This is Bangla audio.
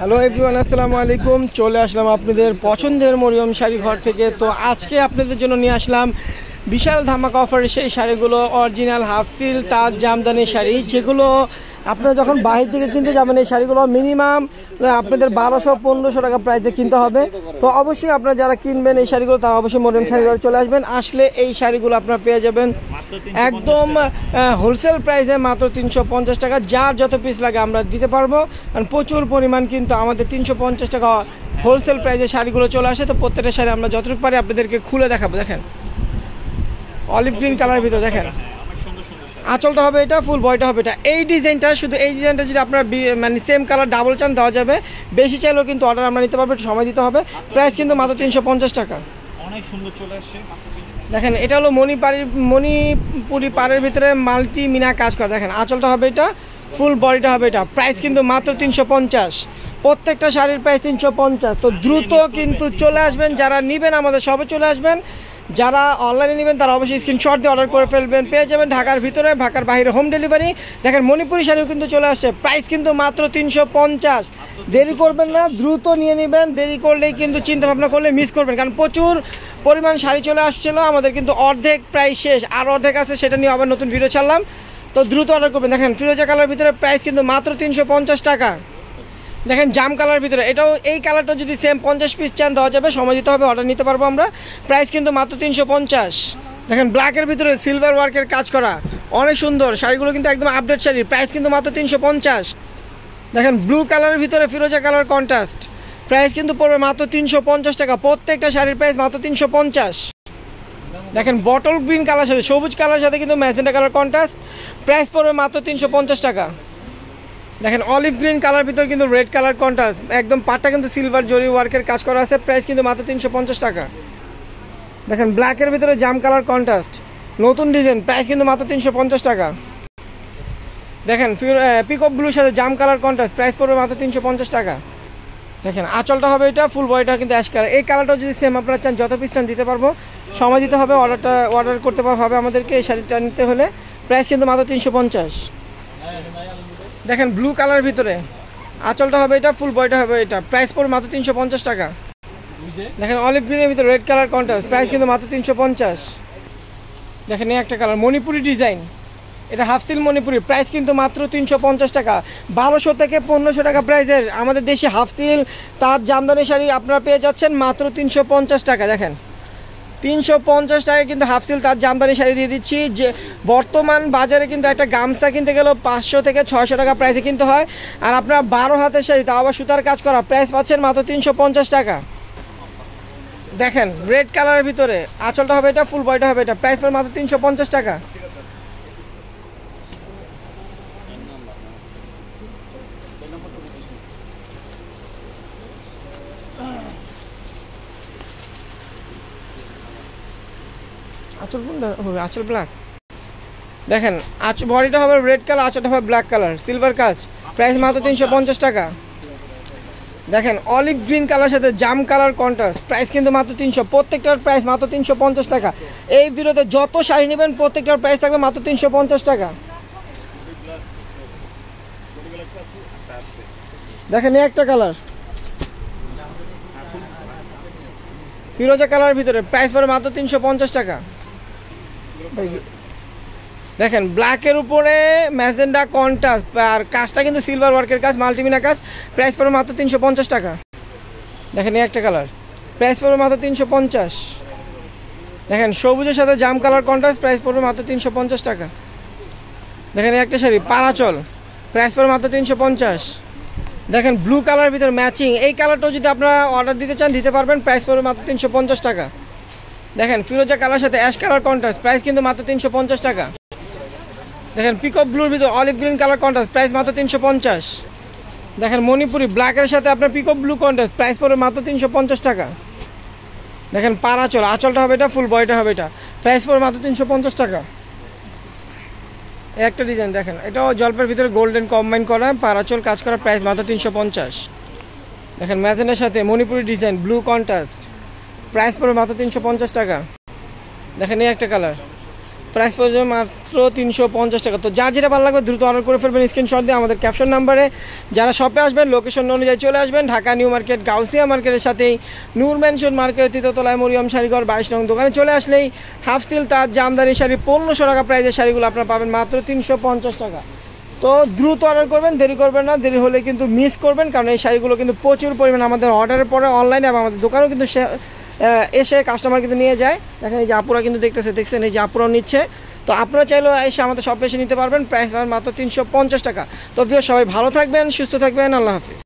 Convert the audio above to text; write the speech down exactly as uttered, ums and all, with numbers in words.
হ্যালো এভরিওয়ান, আসসালামু আলাইকুম। চলে আসলাম আপনাদের পছন্দের মরিয়ম শাড়ি ঘর থেকে। তো আজকে আপনাদের জন্য নিয়ে আসলাম বিশাল ধামাকা অফারের সেই শাড়িগুলো, অরিজিনাল হাফ সিল তাঁত জামদানি শাড়ি, যেগুলো আপনারা যখন বাইরে থেকে কিনতে যাবেন এই শাড়িগুলো মিনিমাম আপনাদের বারোশো পনেরোশো টাকা প্রাইসে কিনতে হবে। তো অবশ্যই আপনারা যারা কিনবেন এই শাড়িগুলো তারা অবশ্যই মরিয়ম শাড়ি ঘরে চলে আসবেন। আসলে এই শাড়িগুলো আপনারা পেয়ে যাবেন একদম হোলসেল প্রাইসে মাত্র তিনশো পঞ্চাশ টাকা। যার যত পিস লাগে আমরা দিতে পারবো, কারণ প্রচুর পরিমাণ কিন্তু আমাদের তিনশো পঞ্চাশ টাকা হোলসেল প্রাইসে শাড়িগুলো চলে আসে। তো প্রত্যেকটা শাড়ি আমরা যতটুকু পারি আপনাদেরকে খুলে দেখাবো। দেখেন অলিভ গ্রিন কালারের ভিতরে, দেখেন আঁচলটা হবে এটা, ফুল বয়টা হবে এটা। এই ডিজাইনটা, শুধু এই ডিজাইনটা যদি আপনার মানে সেম কালার ডাবল চান দেওয়া যাবে, বেশি চাইলেও কিন্তু অর্ডার আমরা নিতে পারবো, একটু সময় দিতে হবে। প্রাইস কিন্তু মাত্র তিনশো পঞ্চাশ টাকা। অনেক সুন্দর চলে আসছে। দেখেন এটা হলো মণিপাড়ির মণিপুরি পাড়ের ভিতরে মাল্টি মিনা কাজ করা। দেখেন আঁচলটা হবে এটা, ফুল বডিটা হবে এটা। প্রাইস কিন্তু মাত্র তিনশো পঞ্চাশ। প্রত্যেকটা শাড়ির প্রাইস তিনশো পঞ্চাশ। তো দ্রুত কিন্তু চলে আসবেন, যারা নেবেন আমাদের সবে চলে আসবেন। যারা অনলাইনে নেবেন তারা অবশ্যই স্ক্রিনশট দিয়ে অর্ডার করে ফেলবেন, পেয়ে যাবেন ঢাকার ভিতরে, ঢাকার বাইরে হোম ডেলিভারি। দেখেন মণিপুরি শাড়িও কিন্তু চলে আসছে, প্রাইস কিন্তু মাত্র তিনশো পঞ্চাশ। দেরি করবেন না, দ্রুত নিয়ে নেবেন। দেরি করলেই কিন্তু চিন্তা ভাবনা করলে মিস করবেন, কারণ প্রচুর পরিমাণ শাড়ি চলে আসছিল, আমাদের কিন্তু অর্ধেক প্রাইস শেষ, আর অর্ধেক আছে, সেটা নিয়ে আবার নতুন ভিডিও ছাড়লাম। তো দ্রুত অর্ডার করবেন। দেখেন ফিরোজা কালার ভিতরে প্রাইস কিন্তু মাত্র তিনশো পঞ্চাশ টাকা। দেখেন জাম কালার ভিতরে, এটাও এই কালারটা যদি সেম পঞ্চাশ পিস চান দেওয়া যাবে, সময় দিতে হবে, অর্ডার নিতে পারবো আমরা। প্রাইস কিন্তু মাত্র তিনশো পঞ্চাশ। দেখেন ব্ল্যাকের ভিতরে সিলভার ওয়ার্কের কাজ করা, অনেক সুন্দর শাড়িগুলো কিন্তু একদম আপডেট শাড়ি। প্রাইস কিন্তু মাত্র তিনশো পঞ্চাশ। দেখেন ব্লু কালারের ভিতরে ফিরোজা কালার কন্ট্রাস্ট, প্রাইস কিন্তু পড়বে মাত্র তিনশো পঞ্চাশ টাকা। প্রত্যেকটা শাড়ির প্রাইস মাত্র তিনশো পঞ্চাশ। দেখেন বটল গ্রিন কালার সাথে সবুজ কালার সাথে কিন্তু ম্যাজেন্টা কালার কন্ট্রাস্ট, প্রাইস পড়বে মাত্র তিনশো পঞ্চাশ টাকা। দেখেন অলিভ গ্রিন কালার ভিতর কিন্তু রেড কালার কন্ট্রাস্ট, একদম পাটটা কিন্তু সিলভার জরি ওয়ার্কের কাজ করা আছে। প্রাইস কিন্তু মাত্র তিনশো পঞ্চাশ টাকা। দেখেন ব্ল্যাকের ভিতরে জাম কালার কন্ট্রাস্ট, নতুন ডিজাইন, প্রাইস কিন্তু মাত্র তিনশো পঞ্চাশ টাকা। দেখেন পিকক ব্লুর সাথে জাম কালার কন্ট্রাস্ট, প্রাইস পড়বে মাত্র তিনশো পঞ্চাশ টাকা। দেখেন আঁচলটা হবে এটা, ফুল বডিটা কিন্তু অ্যাশ কালার। এই কালারটা যদি সেম আপনারা চান যত পিস চান দিতে পারবো, সময় দিতে হবে, অর্ডারটা অর্ডার করতে হবে আমাদেরকে এই শাড়িটা নিতে হলে। প্রাইস কিন্তু মাত্র তিনশো পঞ্চাশ। দেখেন ব্লু কালার ভিতরে আঁচলটা হবে এটা, ফুল বডিটা হবে এটা, প্রাইস পড়বে মাত্র তিনশো পঞ্চাশ টাকা। দেখেন অলিভ গ্রিনের ভিতরে রেড কালার কন্ট্রাস্ট, প্রাইস কিন্তু মাত্র তিনশো পঞ্চাশ। দেখেন এই একটা কালার মণিপুরি ডিজাইন, এটা হাফ সিল মণিপুরি, প্রাইস কিন্তু মাত্র তিনশো পঞ্চাশ টাকা। বারোশো থেকে পনেরোশো টাকা প্রাইসের আমাদের দেশে হাফ সিল তাঁত জামদানি শাড়ি আপনারা পেয়ে যাচ্ছেন মাত্র তিনশো পঞ্চাশ টাকা। দেখেন তিনশো পঞ্চাশ টাকায় কিন্তু হাফ সিল তাঁত জামদানি শাড়ি দিয়ে দিচ্ছি। যে বর্তমান বাজারে কিন্তু একটা গামছা কিনতে গেলেও পাঁচশো থেকে ছয়শো টাকা প্রাইসে কিনতে হয়, আর আপনারা বারো হাতের শাড়ি তাও আবার সুতার কাজ করা, প্রাইস পাচ্ছেন মাত্র তিনশো পঞ্চাশ টাকা। দেখেন রেড কালারের ভিতরে আঁচলটা হবে এটা, ফুল বডিটা হবে এটা, প্রাইস পড়বে মাত্র তিনশো পঞ্চাশ টাকা। আঁচল কোনটা হবে? আঁচল ব্ল্যাক। দেখেন আঁচ বডিটা হবে রেড কালার, আঁচলটা হবে ব্ল্যাক কালার, সিলভার কাজ, প্রাইস মাত্র তিনশো পঞ্চাশ টাকা। দেখেন অলিভ গ্রিন কালার সাথে জাম কালার কন্ট্রাস্ট, প্রাইস কিন্তু মাত্র তিনশো। প্রত্যেকটার প্রাইস মাত্র তিনশো পঞ্চাশ টাকা। এই ভিডিওতে যত শাড়ি নেবেন প্রত্যেকটার প্রাইস থাকবে মাত্র তিনশো পঞ্চাশ টাকা। দেখেন এই একটা কালার ফিরোজা কালার ভিতরে, প্রাইস পড়বে মাত্র তিনশো পঞ্চাশ টাকা। দেখেন ব্ল্যাকের উপরে ম্যাজেন্ডা কন্ট্রাস্ট, আর কাজটা কিন্তু সিলভার ওয়ার্কের কাজ, মাল্টিমিনা কাজ, প্রাইস পড়বে মাত্র তিনশো পঞ্চাশ টাকা। দেখেন এই একটা কালার, প্রাইস পড়বে মাত্র তিনশো পঞ্চাশ। দেখেন সবুজের সাথে জাম কালার কন্ট্রাস্ট, প্রাইস পড়বে মাত্র তিনশো পঞ্চাশ টাকা। দেখেন এই একটা শাড়ি পারাচল, প্রাইস পড়বে মাত্র তিনশো পঞ্চাশ। দেখেন ব্লু কালার ভিতরে ম্যাচিং, এই কালারটাও যদি আপনারা অর্ডার দিতে চান দিতে পারবেন, প্রাইস পড়বে মাত্র তিনশো পঞ্চাশ টাকা। দেখেন ফিরোজা কালার সাথে অ্যাশ কালার কন্ট্রাস্ট, প্রাইস কিন্তু মাত্র তিনশো পঞ্চাশ টাকা। দেখেন পিকক ব্লুর ভিতরে olive green colour contrast, price মাত্র তিনশো পঞ্চাশ। দেখেন মণিপুরি ব্ল্যাকের সাথে আপনার পিকক ব্লু কন্ট্রাস্ট, প্রাইস পড়বে মাত্র তিনশো পঞ্চাশ টাকা। দেখেন পারাচল, আঁচলটা হবে এটা, ফুল বডিটা হবে এটা, প্রাইস পড়বে মাত্র তিনশো পঞ্চাশ টাকা। একটা ডিজাইন দেখেন, এটাও জলপের ভিতরে গোল্ডেন কম্বাইন করা, পারাচল কাজ করা, প্রাইস মাত্র তিনশো পঞ্চাশ। দেখেন ম্যাজেন্টার সাথে Manipuri design blue contrast, price পড়বে মাত্র তিনশো পঞ্চাশ টাকা। দেখেন এই একটা কালার প্রাইস পড়বে মাত্র তিনশো পঞ্চাশ টাকা। তো যার যেটা ভালো লাগবে দ্রুত অর্ডার করে ফেলবেন স্ক্রিনশট দিয়ে আমাদের ক্যাপশন নাম্বারে। যারা শপে আসবেন লোকেশন অনুযায়ী চলে আসবেন, ঢাকা নিউ মার্কেট গাউসিয়া মার্কেটের সাথেই নূর ম্যানশন মার্কেটের তৃতীয়তলায় মরিয়ম শাড়িঘর বাইশ নং দোকানে চলে আসলেই হাফ সিল তার জামদানি শাড়ি পনেরোশো টাকা প্রাইজের শাড়িগুলো আপনারা পাবেন মাত্র তিনশো পঞ্চাশ টাকা। তো দ্রুত অর্ডার করবেন, দেরি করবেন না, দেরি হলে কিন্তু মিস করবেন, কারণ এই শাড়িগুলো কিন্তু প্রচুর পরিমাণ আমাদের অর্ডারের পরে অনলাইনে এবং আমাদের দোকানেও কিন্তু সে এসে কাস্টমার কিন্তু নিয়ে যায়। দেখেন এই যে আপুরা কিন্তু দেখতেছে, দেখছেন এই যে আপুরাও নিচ্ছে। তো আপনারা চাইলেও এসে আমাদের শপে এসে নিতে পারবেন, প্রাইস পাবেন মাত্র তিনশো পঞ্চাশ টাকা। তো ভিউয়ার্স সবাই ভালো থাকবেন, সুস্থ থাকবেন, আল্লাহ হাফিজ।